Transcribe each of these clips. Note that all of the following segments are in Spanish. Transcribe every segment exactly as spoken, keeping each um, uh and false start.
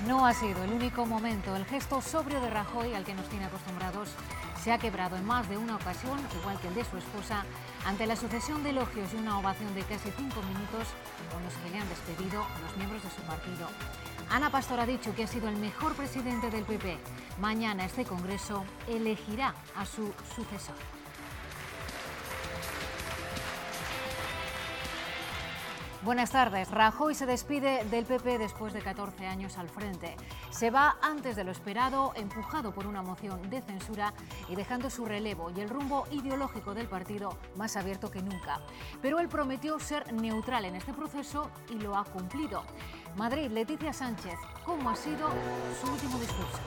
No ha sido el único momento. El gesto sobrio de Rajoy, al que nos tiene acostumbrados, se ha quebrado en más de una ocasión, igual que el de su esposa, ante la sucesión de elogios y una ovación de casi cinco minutos con los que le han despedido los miembros de su partido. Ana Pastor ha dicho que ha sido el mejor presidente del P P. Mañana este Congreso elegirá a su sucesor. Buenas tardes. Rajoy se despide del P P después de catorce años al frente. Se va antes de lo esperado, empujado por una moción de censura y dejando su relevo y el rumbo ideológico del partido más abierto que nunca. Pero él prometió ser neutral en este proceso y lo ha cumplido. Madrid, Leticia Sánchez, ¿cómo ha sido su último discurso?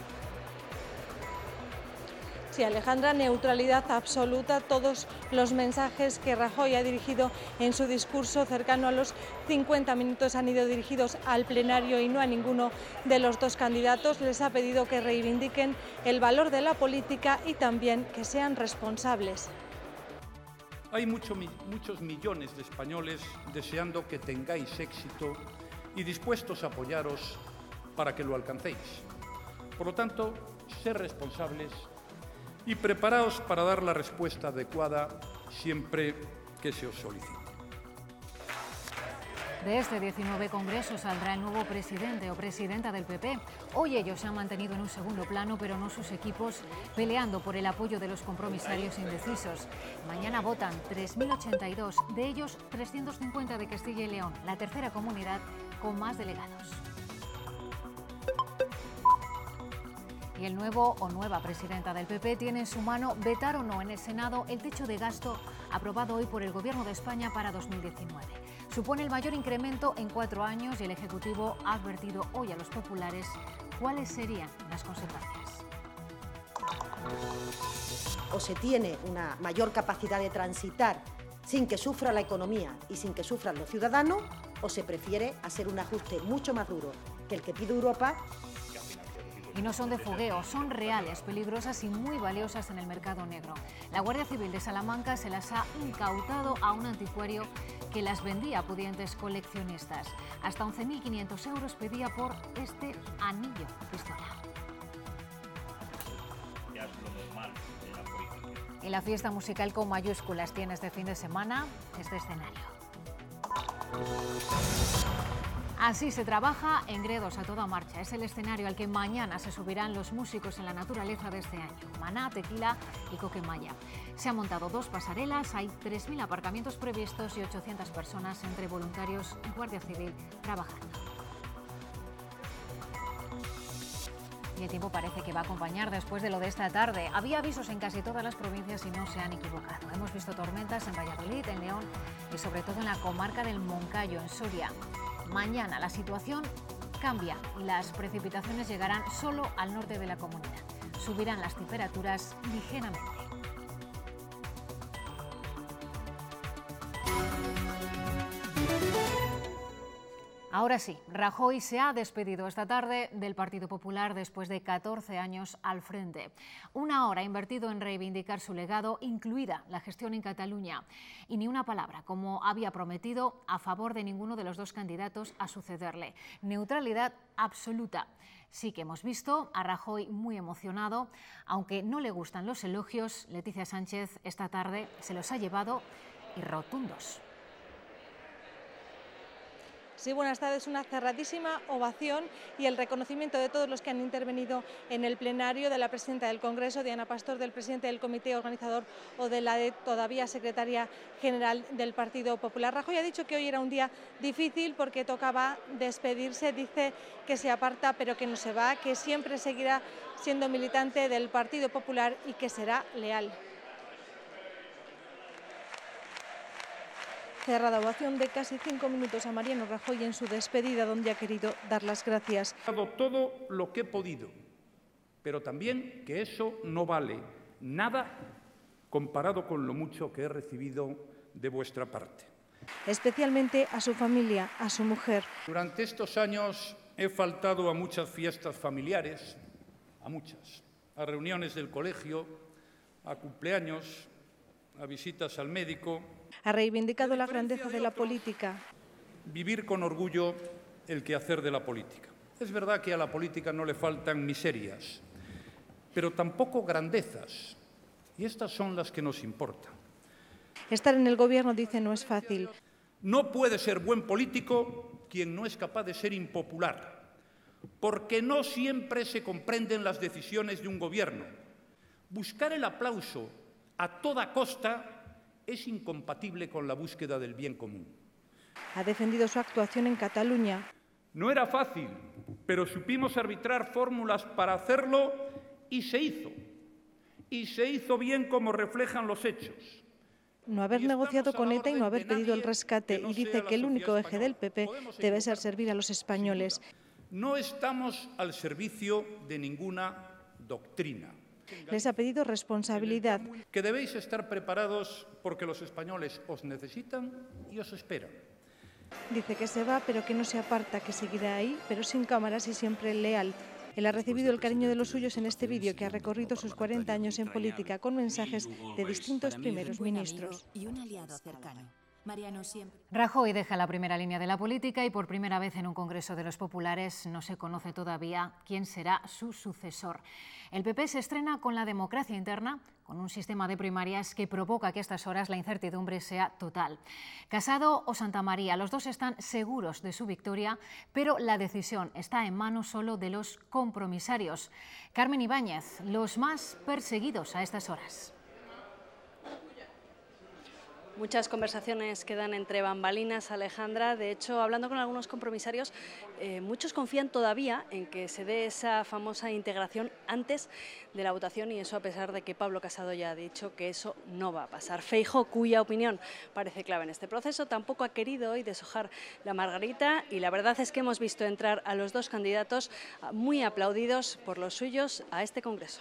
Sí, Alejandra, neutralidad absoluta. Todos los mensajes que Rajoy ha dirigido en su discurso cercano a los cincuenta minutos han ido dirigidos al plenario y no a ninguno de los dos candidatos. Les ha pedido que reivindiquen el valor de la política y también que sean responsables. Hay mucho, muchos millones de españoles deseando que tengáis éxito y dispuestos a apoyaros para que lo alcancéis. Por lo tanto, ser responsables y preparaos para dar la respuesta adecuada siempre que se os solicite. De este diecinueve Congreso saldrá el nuevo presidente o presidenta del P P. Hoy ellos se han mantenido en un segundo plano, pero no sus equipos, peleando por el apoyo de los compromisarios indecisos. Mañana votan tres mil ochenta y dos, de ellos trescientos cincuenta de Castilla y León, la tercera comunidad con más delegados. Y el nuevo o nueva presidenta del P P tiene en su mano vetar o no en el Senado el techo de gasto aprobado hoy por el Gobierno de España para dos mil diecinueve. Supone el mayor incremento en cuatro años y el Ejecutivo ha advertido hoy a los populares cuáles serían las consecuencias. O se tiene una mayor capacidad de transitar sin que sufra la economía y sin que sufran los ciudadanos, o se prefiere hacer un ajuste mucho más duro que el que pide Europa. Y no son de fogueo, son reales, peligrosas y muy valiosas en el mercado negro. La Guardia Civil de Salamanca se las ha incautado a un anticuario que las vendía a pudientes coleccionistas. Hasta once mil quinientos euros pedía por este anillo pistola. Ya es lo normal de la política. Y la fiesta musical con mayúsculas tiene este fin de semana este escenario. Así se trabaja en Gredos a toda marcha. Es el escenario al que mañana se subirán los músicos en la naturaleza de este año. Maná, Tequila y Coquemaya. Se han montado dos pasarelas, hay tres mil aparcamientos previstos y ochocientas personas entre voluntarios y Guardia Civil trabajando. Y el tiempo parece que va a acompañar después de lo de esta tarde. Había avisos en casi todas las provincias y no se han equivocado. Hemos visto tormentas en Valladolid, en León y sobre todo en la comarca del Moncayo, en Soria. Mañana la situación cambia y las precipitaciones llegarán solo al norte de la comunidad. Subirán las temperaturas ligeramente. Ahora sí, Rajoy se ha despedido esta tarde del Partido Popular después de catorce años al frente. Una hora ha invertido en reivindicar su legado, incluida la gestión en Cataluña. Y ni una palabra, como había prometido, a favor de ninguno de los dos candidatos a sucederle. Neutralidad absoluta. Sí que hemos visto a Rajoy muy emocionado, aunque no le gustan los elogios. Leticia Sánchez esta tarde se los ha llevado y rotundos. Sí, buenas tardes. Una cerradísima ovación y el reconocimiento de todos los que han intervenido en el plenario, de la presidenta del Congreso, de Ana Pastor, del presidente del comité organizador o de la de todavía secretaria general del Partido Popular. Rajoy ha dicho que hoy era un día difícil porque tocaba despedirse. Dice que se aparta pero que no se va, que siempre seguirá siendo militante del Partido Popular y que será leal. Cerrada ovación de casi cinco minutos a Mariano Rajoy en su despedida, donde ha querido dar las gracias. He dado todo lo que he podido, pero también que eso no vale nada comparado con lo mucho que he recibido de vuestra parte. Especialmente a su familia, a su mujer. Durante estos años he faltado a muchas fiestas familiares, a muchas, a reuniones del colegio, a cumpleaños, a visitas al médico. Ha reivindicado la grandeza de la política. Vivir con orgullo el quehacer de la política. Es verdad que a la política no le faltan miserias, pero tampoco grandezas, y estas son las que nos importan. Estar en el gobierno, dice, no es fácil. No puede ser buen político quien no es capaz de ser impopular, porque no siempre se comprenden las decisiones de un gobierno. Buscar el aplauso a toda costa es incompatible con la búsqueda del bien común. Ha defendido su actuación en Cataluña. No era fácil, pero supimos arbitrar fórmulas para hacerlo y se hizo. Y se hizo bien como reflejan los hechos. No haber negociado con ETA y no haber pedido el rescate, y dice que el único eje del P P debe ser servir a los españoles. No estamos al servicio de ninguna doctrina. Les ha pedido responsabilidad. Que debéis estar preparados porque los españoles os necesitan y os esperan. Dice que se va, pero que no se aparta, que seguirá ahí, pero sin cámaras y siempre leal. Él ha recibido el cariño de los suyos en este vídeo que ha recorrido sus cuarenta años en política con mensajes de distintos primeros ministros. Y un aliado cercano. Mariano siempre... Rajoy deja la primera línea de la política y por primera vez en un Congreso de los Populares no se conoce todavía quién será su sucesor. El P P se estrena con la democracia interna, con un sistema de primarias que provoca que a estas horas la incertidumbre sea total. Casado o Santamaría, los dos están seguros de su victoria, pero la decisión está en manos solo de los compromisarios. Carmen Ibáñez, los más perseguidos a estas horas. Muchas conversaciones quedan entre bambalinas, Alejandra. De hecho, hablando con algunos compromisarios, eh, muchos confían todavía en que se dé esa famosa integración antes de la votación, y eso a pesar de que Pablo Casado ya ha dicho que eso no va a pasar. Feijóo, cuya opinión parece clave en este proceso, tampoco ha querido hoy deshojar la margarita, y la verdad es que hemos visto entrar a los dos candidatos muy aplaudidos por los suyos a este Congreso.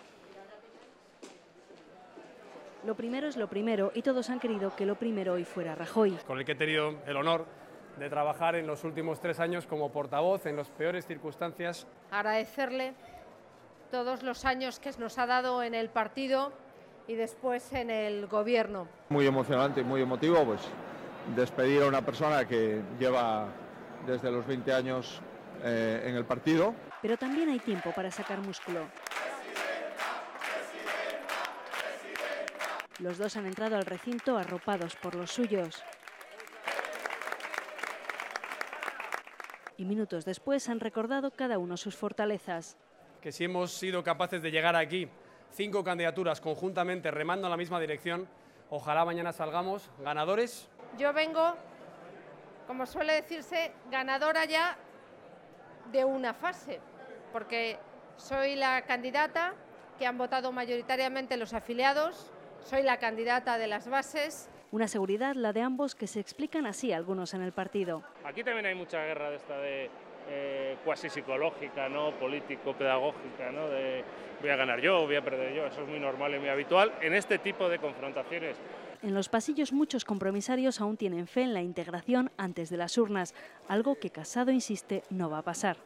Lo primero es lo primero, y todos han querido que lo primero hoy fuera Rajoy. Con el que he tenido el honor de trabajar en los últimos tres años como portavoz en las peores circunstancias. Agradecerle todos los años que nos ha dado en el partido y después en el gobierno. Muy emocionante y muy emotivo, pues despedir a una persona que lleva desde los veinte años eh, en el partido. Pero también hay tiempo para sacar músculo. Los dos han entrado al recinto arropados por los suyos. Y minutos después han recordado cada uno sus fortalezas. Que si hemos sido capaces de llegar aquí, cinco candidaturas conjuntamente remando en la misma dirección, ojalá mañana salgamos ganadores. Yo vengo, como suele decirse, ganadora ya de una fase, porque soy la candidata que han votado mayoritariamente los afiliados. Soy la candidata de las bases. Una seguridad, la de ambos, que se explican así algunos en el partido. Aquí también hay mucha guerra de esta de eh, cuasi psicológica, ¿no? Político-pedagógica, ¿no? De voy a ganar yo, voy a perder yo. Eso es muy normal y muy habitual en este tipo de confrontaciones. En los pasillos muchos compromisarios aún tienen fe en la integración antes de las urnas, algo que Casado insiste no va a pasar.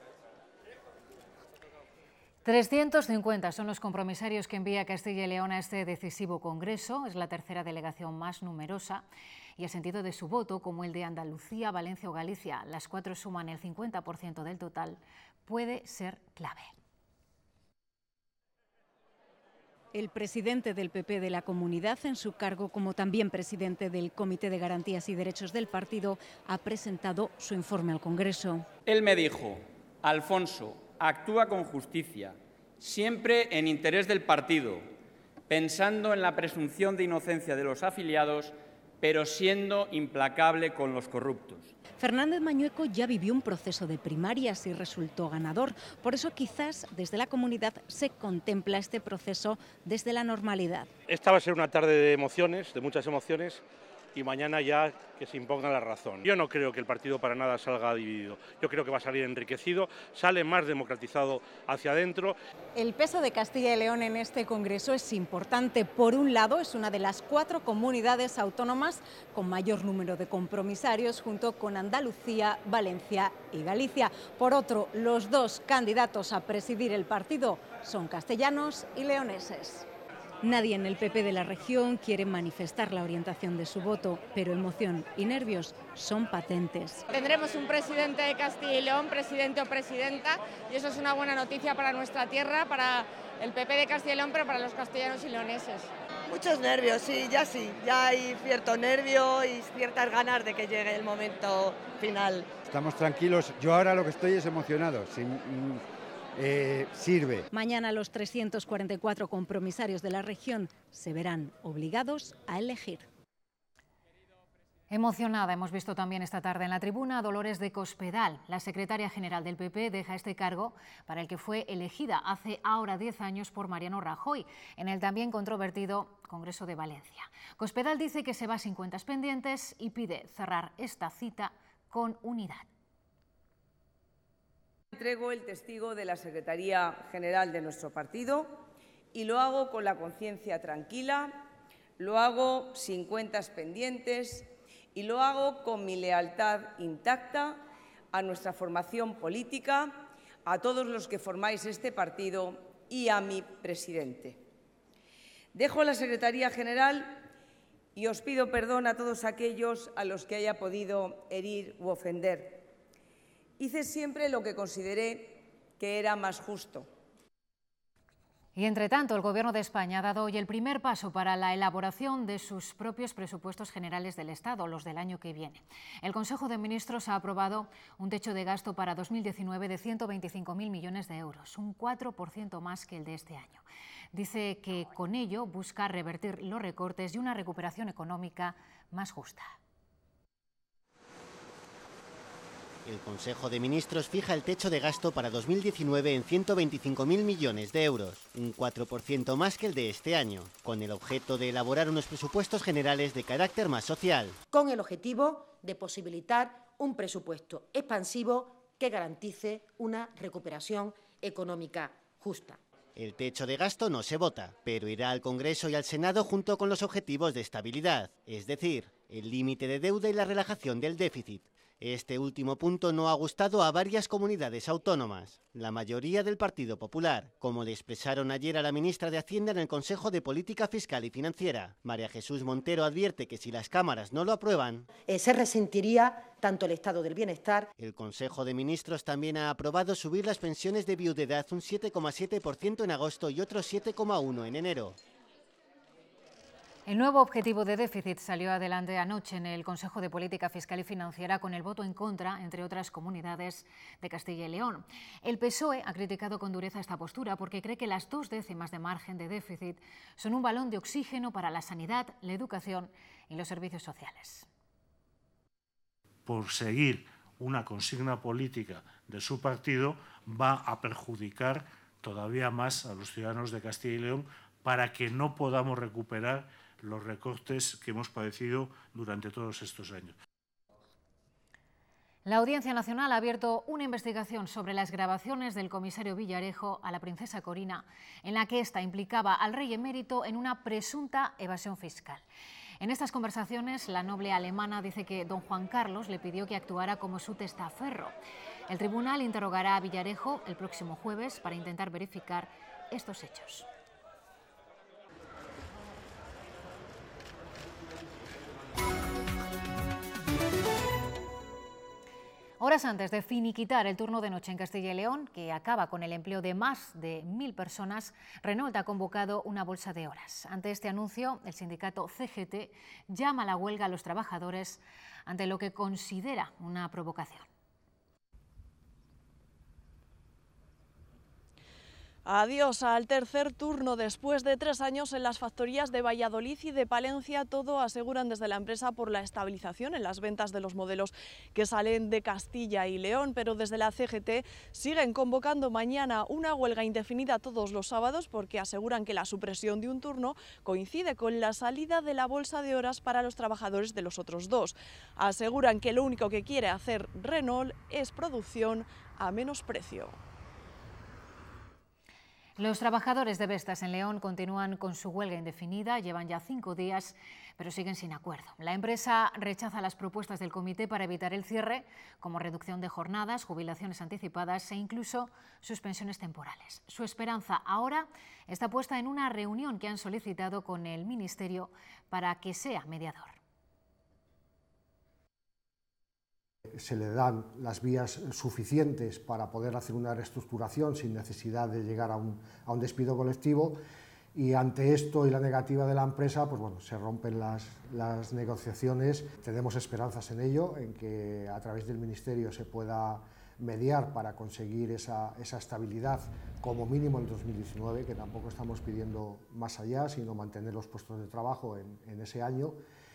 trescientos cincuenta son los compromisarios que envía Castilla y León a este decisivo Congreso. Es la tercera delegación más numerosa y el sentido de su voto, como el de Andalucía, Valencia o Galicia, las cuatro suman el cincuenta por ciento del total, puede ser clave. El presidente del P P de la Comunidad, en su cargo como también presidente del Comité de Garantías y Derechos del partido, ha presentado su informe al Congreso. Él me dijo: Alfonso, actúa con justicia, siempre en interés del partido, pensando en la presunción de inocencia de los afiliados, pero siendo implacable con los corruptos. Fernández Mañueco ya vivió un proceso de primarias y resultó ganador. Por eso quizás desde la comunidad se contempla este proceso desde la normalidad. Esta va a ser una tarde de emociones, de muchas emociones, y mañana ya que se imponga la razón. Yo no creo que el partido para nada salga dividido. Yo creo que va a salir enriquecido, sale más democratizado hacia adentro. El peso de Castilla y León en este Congreso es importante. Por un lado, es una de las cuatro comunidades autónomas con mayor número de compromisarios, junto con Andalucía, Valencia y Galicia. Por otro, los dos candidatos a presidir el partido son castellanos y leoneses. Nadie en el P P de la región quiere manifestar la orientación de su voto, pero emoción y nervios son patentes. Tendremos un presidente de Castilla y León, presidente o presidenta, y eso es una buena noticia para nuestra tierra, para el P P de Castilla y León, pero para los castellanos y leoneses. Muchos nervios, sí, ya sí, ya hay cierto nervio y ciertas ganas de que llegue el momento final. Estamos tranquilos, yo ahora lo que estoy es emocionado, sin, eh, sirve. Mañana los trescientos cuarenta y cuatro compromisarios de la región se verán obligados a elegir. Emocionada hemos visto también esta tarde en la tribuna a Dolores de Cospedal. La secretaria general del P P deja este cargo para el que fue elegida hace ahora diez años por Mariano Rajoy, en el también controvertido Congreso de Valencia. Cospedal dice que se va sin cuentas pendientes y pide cerrar esta cita con unidad. Entrego el testigo de la Secretaría General de nuestro partido y lo hago con la conciencia tranquila, lo hago sin cuentas pendientes y lo hago con mi lealtad intacta a nuestra formación política, a todos los que formáis este partido y a mi presidente. Dejo la Secretaría General y os pido perdón a todos aquellos a los que haya podido herir u ofender. Hice siempre lo que consideré que era más justo. Y entre tanto, el Gobierno de España ha dado hoy el primer paso para la elaboración de sus propios presupuestos generales del Estado, los del año que viene. El Consejo de Ministros ha aprobado un techo de gasto para dos mil diecinueve de ciento veinticinco mil millones de euros, un cuatro por ciento más que el de este año. Dice que con ello busca revertir los recortes y una recuperación económica más justa. El Consejo de Ministros fija el techo de gasto para dos mil diecinueve en ciento veinticinco mil millones de euros, un cuatro por ciento más que el de este año, con el objeto de elaborar unos presupuestos generales de carácter más social. Con el objetivo de posibilitar un presupuesto expansivo que garantice una recuperación económica justa. El techo de gasto no se vota, pero irá al Congreso y al Senado junto con los objetivos de estabilidad, es decir, el límite de deuda y la relajación del déficit. Este último punto no ha gustado a varias comunidades autónomas, la mayoría del Partido Popular, como le expresaron ayer a la ministra de Hacienda en el Consejo de Política Fiscal y Financiera. María Jesús Montero advierte que si las cámaras no lo aprueban, eh, se resentiría tanto el estado del bienestar. El Consejo de Ministros también ha aprobado subir las pensiones de viudedad un siete coma siete por ciento en agosto y otro siete coma uno por ciento en enero. El nuevo objetivo de déficit salió adelante anoche en el Consejo de Política Fiscal y Financiera con el voto en contra, entre otras comunidades de Castilla y León. El P S O E ha criticado con dureza esta postura porque cree que las dos décimas de margen de déficit son un balón de oxígeno para la sanidad, la educación y los servicios sociales. Por seguir una consigna política de su partido, va a perjudicar todavía más a los ciudadanos de Castilla y León para que no podamos recuperar los recortes que hemos padecido durante todos estos años. La Audiencia Nacional ha abierto una investigación sobre las grabaciones del comisario Villarejo a la princesa Corina, en la que ésta implicaba al rey emérito en una presunta evasión fiscal. En estas conversaciones, la noble alemana dice que don Juan Carlos le pidió que actuara como su testaferro. El tribunal interrogará a Villarejo el próximo jueves para intentar verificar estos hechos. Horas antes de finiquitar el turno de noche en Castilla y León, que acaba con el empleo de más de mil personas, Renault ha convocado una bolsa de horas. Ante este anuncio, el sindicato C G T llama a la huelga a los trabajadores ante lo que considera una provocación. Adiós al tercer turno después de tres años en las factorías de Valladolid y de Palencia. Todo aseguran desde la empresa por la estabilización en las ventas de los modelos que salen de Castilla y León, pero desde la C G T siguen convocando mañana una huelga indefinida todos los sábados porque aseguran que la supresión de un turno coincide con la salida de la bolsa de horas para los trabajadores de los otros dos. Aseguran que lo único que quiere hacer Renault es producción a menos precio. Los trabajadores de Vestas en León continúan con su huelga indefinida, llevan ya cinco días, pero siguen sin acuerdo. La empresa rechaza las propuestas del comité para evitar el cierre, como reducción de jornadas, jubilaciones anticipadas e incluso suspensiones temporales. Su esperanza ahora está puesta en una reunión que han solicitado con el Ministerio para que sea mediador. Se le dan las vías suficientes para poder hacer una reestructuración sin necesidad de llegar a un, a un despido colectivo, y ante esto y la negativa de la empresa, pues bueno, se rompen las, las negociaciones. Tenemos esperanzas en ello, en que a través del Ministerio se pueda mediar para conseguir esa, esa estabilidad, como mínimo en dos mil diecinueve, que tampoco estamos pidiendo más allá, sino mantener los puestos de trabajo en, en ese año.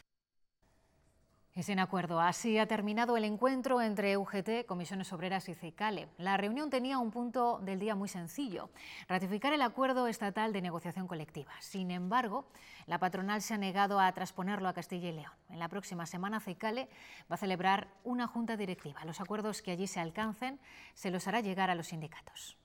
Y sin acuerdo, así ha terminado el encuentro entre U G T, Comisiones Obreras y CECALE. La reunión tenía un punto del día muy sencillo: ratificar el acuerdo estatal de negociación colectiva. Sin embargo, la patronal se ha negado a transponerlo a Castilla y León. En la próxima semana, CECALE va a celebrar una junta directiva. Los acuerdos que allí se alcancen se los hará llegar a los sindicatos.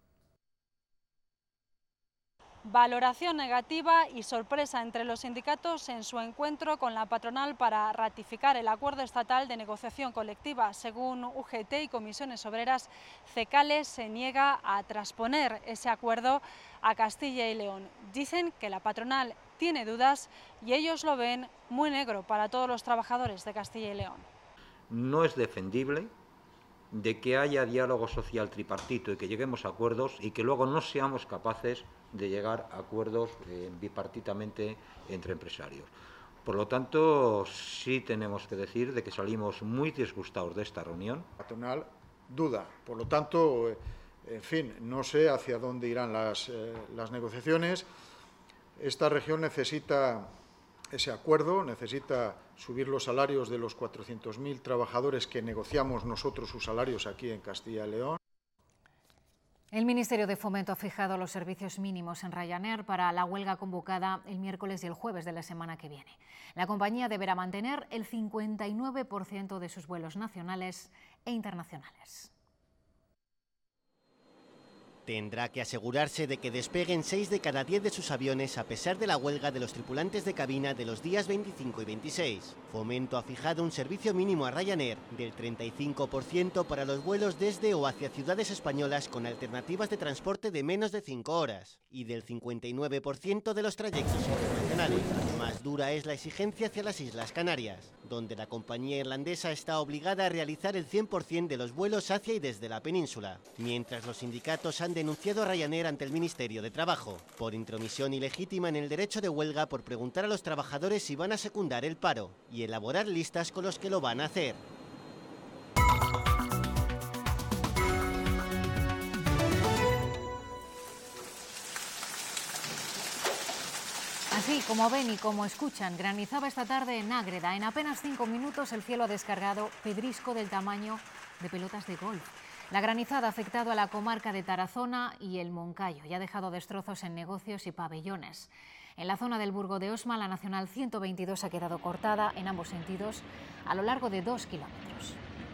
Valoración negativa y sorpresa entre los sindicatos en su encuentro con la patronal para ratificar el acuerdo estatal de negociación colectiva. Según U G T y Comisiones Obreras, CECALE se niega a transponer ese acuerdo a Castilla y León. Dicen que la patronal tiene dudas y ellos lo ven muy negro para todos los trabajadores de Castilla y León. No es defendible de que haya diálogo social tripartito y que lleguemos a acuerdos y que luego no seamos capaces de llegar a acuerdos eh, bipartitamente entre empresarios. Por lo tanto, sí tenemos que decir de que salimos muy disgustados de esta reunión. La patronal duda, por lo tanto, eh, en fin, no sé hacia dónde irán las, eh, las negociaciones. Esta región necesita ese acuerdo, necesita subir los salarios de los cuatrocientos mil trabajadores que negociamos nosotros sus salarios aquí en Castilla y León. El Ministerio de Fomento ha fijado los servicios mínimos en Ryanair para la huelga convocada el miércoles y el jueves de la semana que viene. La compañía deberá mantener el cincuenta y nueve por ciento de sus vuelos nacionales e internacionales. Tendrá que asegurarse de que despeguen seis de cada diez de sus aviones a pesar de la huelga de los tripulantes de cabina de los días veinticinco y veintiséis. Fomento ha fijado un servicio mínimo a Ryanair del treinta y cinco por ciento para los vuelos desde o hacia ciudades españolas con alternativas de transporte de menos de cinco horas y del cincuenta y nueve por ciento de los trayectos internacionales. Más dura es la exigencia hacia las Islas Canarias, donde la compañía irlandesa está obligada a realizar el cien por ciento de los vuelos hacia y desde la península, mientras los sindicatos han denunciado a Ryanair ante el Ministerio de Trabajo por intromisión ilegítima en el derecho de huelga por preguntar a los trabajadores si van a secundar el paro y elaborar listas con los que lo van a hacer. Así como ven y como escuchan, granizaba esta tarde en Ágreda. En apenas cinco minutos el cielo ha descargado pedrisco del tamaño de pelotas de golf. La granizada ha afectado a la comarca de Tarazona y el Moncayo y ha dejado destrozos en negocios y pabellones. En la zona del Burgo de Osma, la Nacional ciento veintidós ha quedado cortada en ambos sentidos a lo largo de dos kilómetros.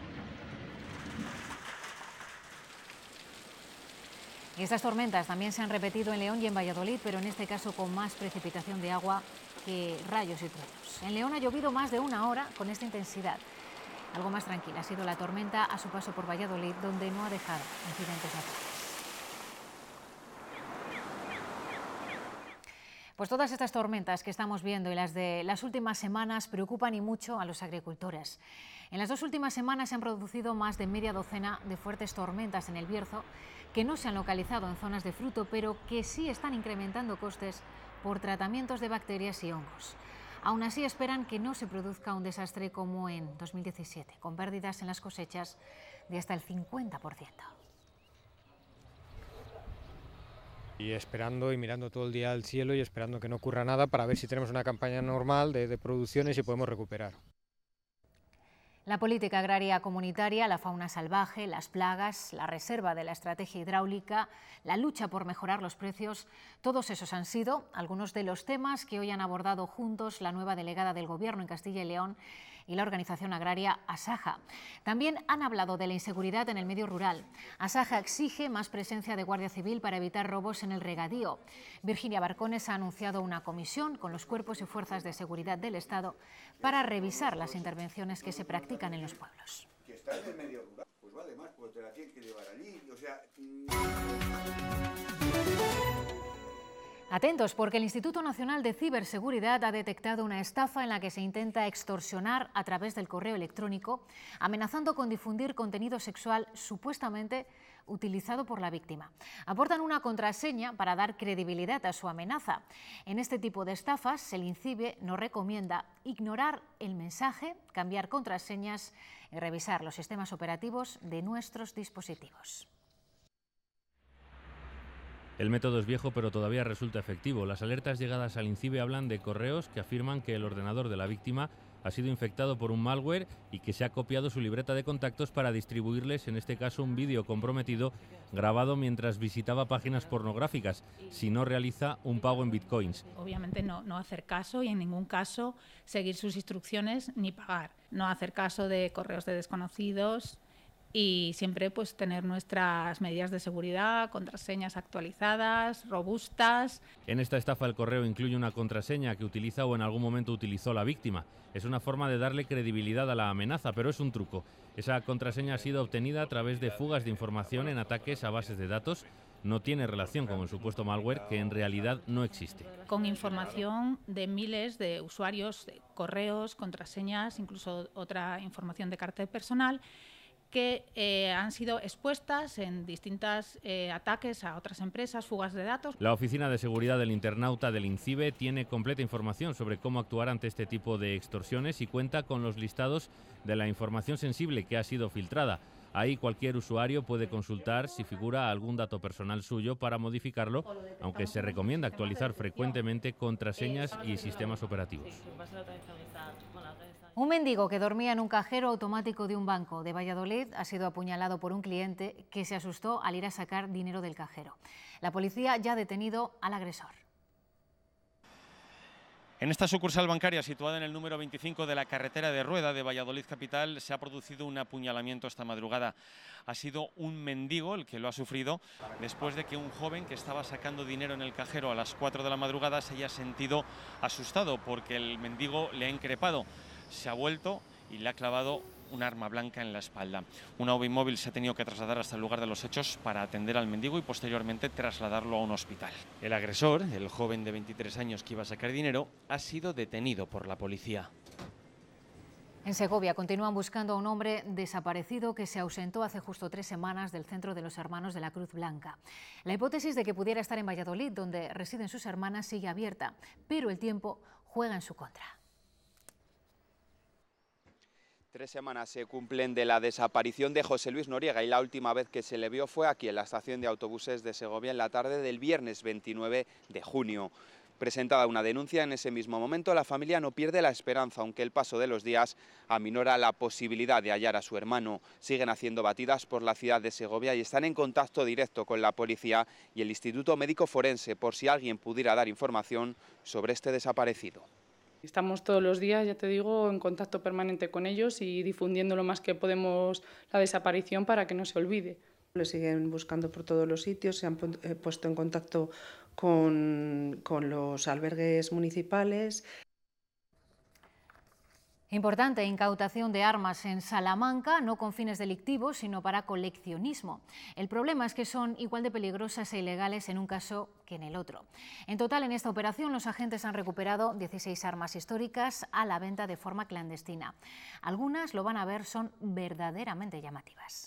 Y estas tormentas también se han repetido en León y en Valladolid, pero en este caso con más precipitación de agua que rayos y truenos. En León ha llovido más de una hora con esta intensidad. Algo más tranquila ha sido la tormenta a su paso por Valladolid, donde no ha dejado incidentes naturales. Pues todas estas tormentas que estamos viendo y las de las últimas semanas preocupan y mucho a los agricultores. En las dos últimas semanas se han producido más de media docena de fuertes tormentas en el Bierzo, que no se han localizado en zonas de fruto, pero que sí están incrementando costes por tratamientos de bacterias y hongos. Aún así, esperan que no se produzca un desastre como en dos mil diecisiete, con pérdidas en las cosechas de hasta el cincuenta por ciento. Y esperando y mirando todo el día al cielo y esperando que no ocurra nada para ver si tenemos una campaña normal de, de producciones y podemos recuperar. La política agraria comunitaria, la fauna salvaje, las plagas, la reserva de la estrategia hidráulica, la lucha por mejorar los precios, todos esos han sido algunos de los temas que hoy han abordado juntos la nueva delegada del Gobierno en Castilla y León y la organización agraria Asaja. También han hablado de la inseguridad en el medio rural. Asaja exige más presencia de Guardia Civil para evitar robos en el regadío. Virginia Barcones ha anunciado una comisión con los cuerpos y fuerzas de seguridad del Estado para revisar las intervenciones que se practican en los pueblos. Que está en el medio rural, pues vale más, pues te la tienen que llevar allí, o sea... Atentos, porque el Instituto Nacional de Ciberseguridad ha detectado una estafa en la que se intenta extorsionar a través del correo electrónico, amenazando con difundir contenido sexual supuestamente utilizado por la víctima. Aportan una contraseña para dar credibilidad a su amenaza. En este tipo de estafas, el INCIBE nos recomienda ignorar el mensaje, cambiar contraseñas y revisar los sistemas operativos de nuestros dispositivos. El método es viejo, pero todavía resulta efectivo. Las alertas llegadas al INCIBE hablan de correos que afirman que el ordenador de la víctima ha sido infectado por un malware y que se ha copiado su libreta de contactos para distribuirles, en este caso, un vídeo comprometido grabado mientras visitaba páginas pornográficas, si no realiza un pago en bitcoins. Obviamente no, no hacer caso y en ningún caso seguir sus instrucciones ni pagar. No hacer caso de correos de desconocidos y siempre pues tener nuestras medidas de seguridad, contraseñas actualizadas, robustas. En esta estafa el correo incluye una contraseña que utiliza o en algún momento utilizó la víctima. Es una forma de darle credibilidad a la amenaza, pero es un truco. Esa contraseña ha sido obtenida a través de fugas de información en ataques a bases de datos. No tiene relación con el supuesto malware, que en realidad no existe. Con información de miles de usuarios, de correos, contraseñas, incluso otra información de carácter personal, que eh, han sido expuestas en distintos eh, ataques a otras empresas, fugas de datos. La Oficina de Seguridad del Internauta del INCIBE tiene completa información sobre cómo actuar ante este tipo de extorsiones y cuenta con los listados de la información sensible que ha sido filtrada. Ahí cualquier usuario puede consultar si figura algún dato personal suyo para modificarlo, aunque se recomienda actualizar frecuentemente contraseñas y sistemas operativos. Un mendigo que dormía en un cajero automático de un banco de Valladolid ha sido apuñalado por un cliente que se asustó al ir a sacar dinero del cajero. La policía ya ha detenido al agresor. En esta sucursal bancaria situada en el número veinticinco de la carretera de Rueda de Valladolid capital se ha producido un apuñalamiento esta madrugada. Ha sido un mendigo el que lo ha sufrido después de que un joven que estaba sacando dinero en el cajero a las cuatro de la madrugada se haya sentido asustado porque el mendigo le ha increpado. Se ha vuelto y le ha clavado un arma blanca en la espalda. Una U B I móvil se ha tenido que trasladar hasta el lugar de los hechos para atender al mendigo y posteriormente trasladarlo a un hospital. El agresor, el joven de veintitrés años que iba a sacar dinero, ha sido detenido por la policía. En Segovia continúan buscando a un hombre desaparecido que se ausentó hace justo tres semanas del centro de los Hermanos de la Cruz Blanca. La hipótesis de que pudiera estar en Valladolid, donde residen sus hermanas, sigue abierta, pero el tiempo juega en su contra. Tres semanas se cumplen de la desaparición de José Luis Noriega y la última vez que se le vio fue aquí en la estación de autobuses de Segovia en la tarde del viernes veintinueve de junio. Presentada una denuncia en ese mismo momento, la familia no pierde la esperanza, aunque el paso de los días aminora la posibilidad de hallar a su hermano. Siguen haciendo batidas por la ciudad de Segovia y están en contacto directo con la policía y el Instituto Médico Forense por si alguien pudiera dar información sobre este desaparecido. Estamos todos los días, ya te digo, en contacto permanente con ellos y difundiendo lo más que podemos la desaparición para que no se olvide. Le siguen buscando por todos los sitios, se han puesto en contacto con, con los albergues municipales. Importante incautación de armas en Salamanca, no con fines delictivos, sino para coleccionismo. El problema es que son igual de peligrosas e ilegales en un caso que en el otro. En total, en esta operación, los agentes han recuperado dieciséis armas históricas a la venta de forma clandestina. Algunas, lo van a ver, son verdaderamente llamativas.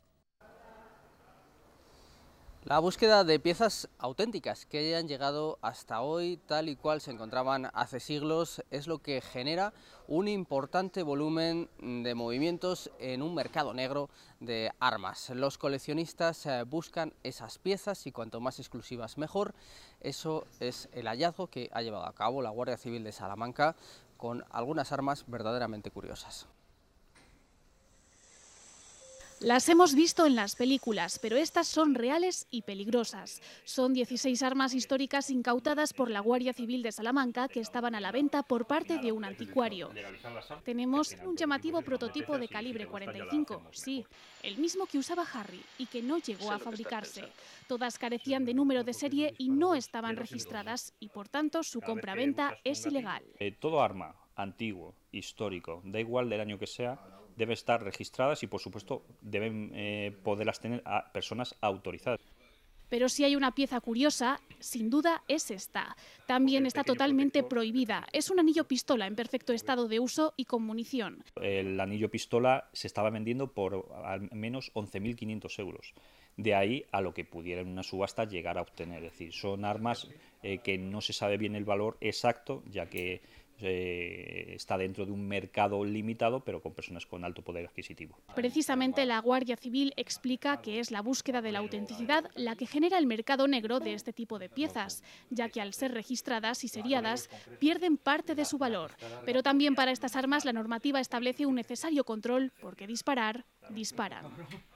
La búsqueda de piezas auténticas que hayan llegado hasta hoy tal y cual se encontraban hace siglos es lo que genera un importante volumen de movimientos en un mercado negro de armas. Los coleccionistas buscan esas piezas y cuanto más exclusivas mejor. Eso es el hallazgo que ha llevado a cabo la Guardia Civil de Salamanca con algunas armas verdaderamente curiosas. Las hemos visto en las películas, pero estas son reales y peligrosas. Son dieciséis armas históricas incautadas por la Guardia Civil de Salamanca que estaban a la venta por parte de un anticuario. Tenemos un llamativo prototipo de calibre cuarenta y cinco, sí, el mismo que usaba Harry y que no llegó a fabricarse. Todas carecían de número de serie y no estaban registradas y por tanto su compraventa es ilegal. Eh, todo arma antiguo, histórico, da igual del año que sea, debe estar registradas y, por supuesto, deben eh, poderlas tener a personas autorizadas. Pero si hay una pieza curiosa, sin duda es esta. También está totalmente prohibida. Es un anillo pistola en perfecto estado de uso y con munición. El anillo pistola se estaba vendiendo por al menos once mil quinientos euros. De ahí a lo que pudiera en una subasta llegar a obtener. Es decir, son armas eh, que no se sabe bien el valor exacto, ya que Eh, está dentro de un mercado limitado, pero con personas con alto poder adquisitivo. Precisamente la Guardia Civil explica que es la búsqueda de la autenticidad la que genera el mercado negro de este tipo de piezas, ya que al ser registradas y seriadas pierden parte de su valor. Pero también para estas armas la normativa establece un necesario control, porque disparar, disparan.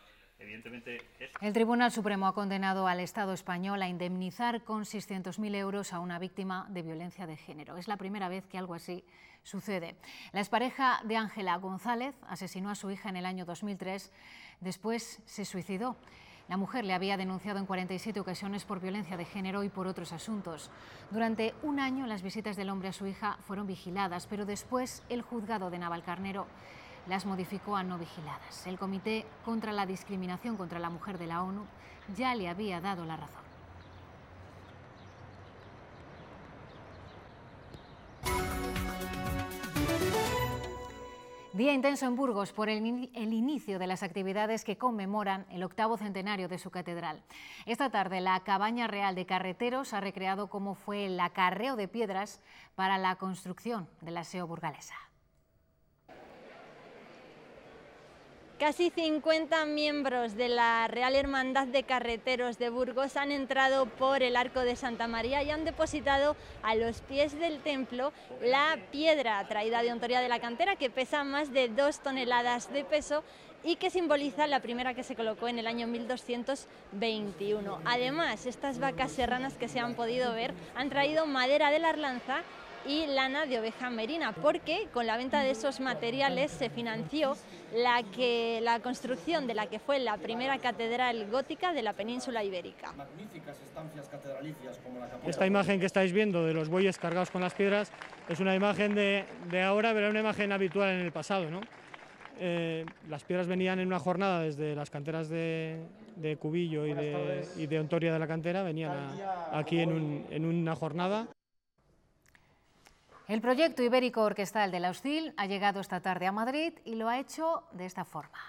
El Tribunal Supremo ha condenado al Estado español a indemnizar con seiscientos mil euros a una víctima de violencia de género. Es la primera vez que algo así sucede. La expareja de Ángela González asesinó a su hija en el año dos mil tres, después se suicidó. La mujer le había denunciado en cuarenta y siete ocasiones por violencia de género y por otros asuntos. Durante un año las visitas del hombre a su hija fueron vigiladas, pero después el juzgado de Navalcarnero las modificó a no vigiladas. El Comité contra la Discriminación contra la Mujer de la ONU ya le había dado la razón. Día intenso en Burgos por el, el inicio de las actividades que conmemoran el octavo centenario de su catedral. Esta tarde la Cabaña Real de Carreteros ha recreado cómo fue el acarreo de piedras para la construcción de la S E O burgalesa. Casi cincuenta miembros de la Real Hermandad de Carreteros de Burgos han entrado por el Arco de Santa María y han depositado a los pies del templo la piedra traída de Hontoria de la Cantera, que pesa más de dos toneladas de peso y que simboliza la primera que se colocó en el año mil doscientos veintiuno. Además, estas vacas serranas que se han podido ver han traído madera de la Arlanza y lana de oveja merina, porque con la venta de esos materiales se financió la, que, la construcción de la que fue la primera catedral gótica de la península ibérica. Magníficas estancias catedralicias como la capilla. Esta imagen que estáis viendo de los bueyes cargados con las piedras es una imagen de, de ahora, pero una imagen habitual en el pasado, ¿no? Eh, las piedras venían en una jornada desde las canteras de, de Cubillo y de, y de Hontoria de la Cantera, venían a, aquí en, un, en una jornada. El proyecto ibérico orquestal de la Hostil ha llegado esta tarde a Madrid y lo ha hecho de esta forma.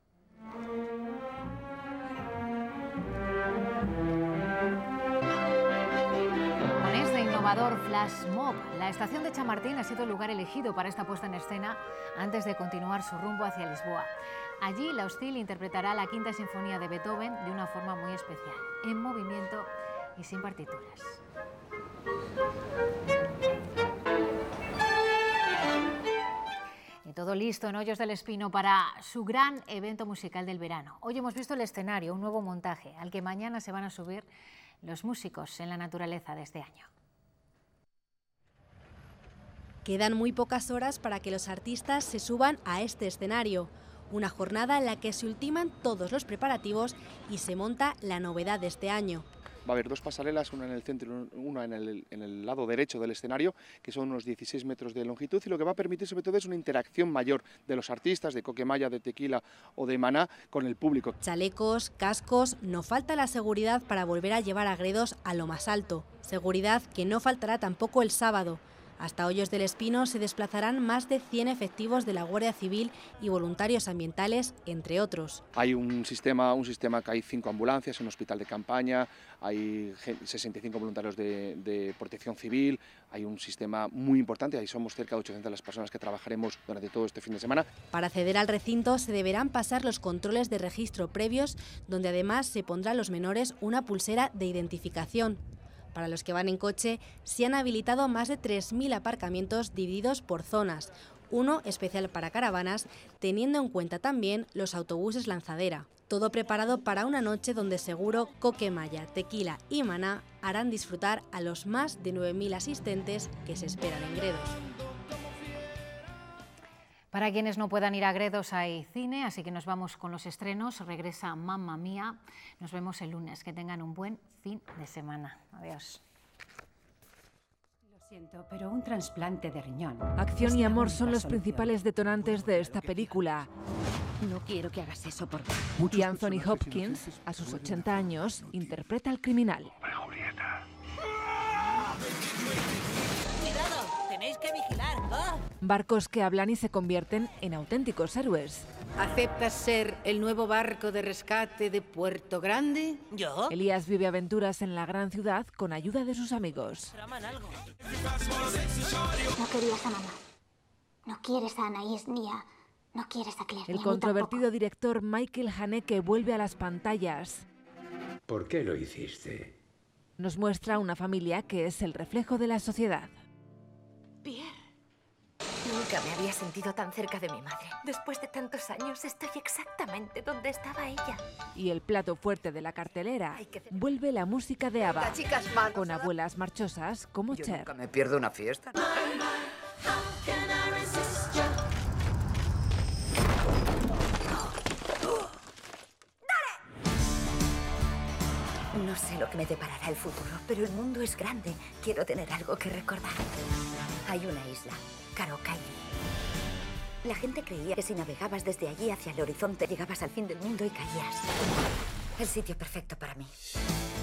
Con este innovador flash mob, la estación de Chamartín ha sido el lugar elegido para esta puesta en escena antes de continuar su rumbo hacia Lisboa. Allí la Hostil interpretará la Quinta Sinfonía de Beethoven de una forma muy especial, en movimiento y sin partituras. Y todo listo en Hoyos del Espino para su gran evento musical del verano. Hoy hemos visto el escenario, un nuevo montaje, al que mañana se van a subir los músicos en la naturaleza de este año. Quedan muy pocas horas para que los artistas se suban a este escenario. Una jornada en la que se ultiman todos los preparativos y se monta la novedad de este año. Va a haber dos pasarelas, una en el centro y una en el, en el lado derecho del escenario, que son unos dieciséis metros de longitud, y lo que va a permitir sobre todo es una interacción mayor de los artistas de Coquemaya, de Tequila o de Maná con el público. Chalecos, cascos, no falta la seguridad para volver a llevar a Gredos a lo más alto. Seguridad que no faltará tampoco el sábado. Hasta Hoyos del Espino se desplazarán más de cien efectivos de la Guardia Civil y voluntarios ambientales, entre otros. Hay un sistema, un sistema que hay cinco ambulancias, un hospital de campaña, hay sesenta y cinco voluntarios de, de protección civil, hay un sistema muy importante, ahí somos cerca de ochocientas las personas que trabajaremos durante todo este fin de semana. Para acceder al recinto se deberán pasar los controles de registro previos, donde además se pondrá a los menores una pulsera de identificación. Para los que van en coche, se han habilitado más de tres mil aparcamientos divididos por zonas, uno especial para caravanas, teniendo en cuenta también los autobuses lanzadera. Todo preparado para una noche donde seguro Coquemaya, Tequila y Maná harán disfrutar a los más de nueve mil asistentes que se esperan en Gredos. Para quienes no puedan ir a Gredos hay cine, así que nos vamos con los estrenos. Regresa Mamma Mía. Nos vemos el lunes. Que tengan un buen fin de semana. Adiós. Lo siento, pero un trasplante de riñón. Acción y amor son los principales detonantes de esta película. No quiero que hagas eso por mí. Y Anthony Hopkins, a sus ochenta años, interpreta al criminal. ¡Cuidado! ¡Tenéis que vigilar! ¡Oh! Barcos que hablan y se convierten en auténticos héroes. ¿Aceptas ser el nuevo barco de rescate de Puerto Grande? ¿Yo? Elías vive aventuras en la gran ciudad con ayuda de sus amigos. ¿Traman algo? No querías a mamá. No quieres a Anaís ni a... No quieres a Claire. El controvertido director Michael Haneke vuelve a las pantallas. ¿Por qué lo hiciste? Nos muestra una familia que es el reflejo de la sociedad. Pierre. Nunca me había sentido tan cerca de mi madre. Después de tantos años, estoy exactamente donde estaba ella. Y el plato fuerte de la cartelera, vuelve la música de ABBA, Las chicas manos, con abuelas marchosas como Yo Cher. nunca me pierdo una fiesta. No sé lo que me deparará el futuro, pero el mundo es grande. Quiero tener algo que recordar. Hay una isla, Karokairi. La gente creía que si navegabas desde allí hacia el horizonte, llegabas al fin del mundo y caías. El sitio perfecto para mí.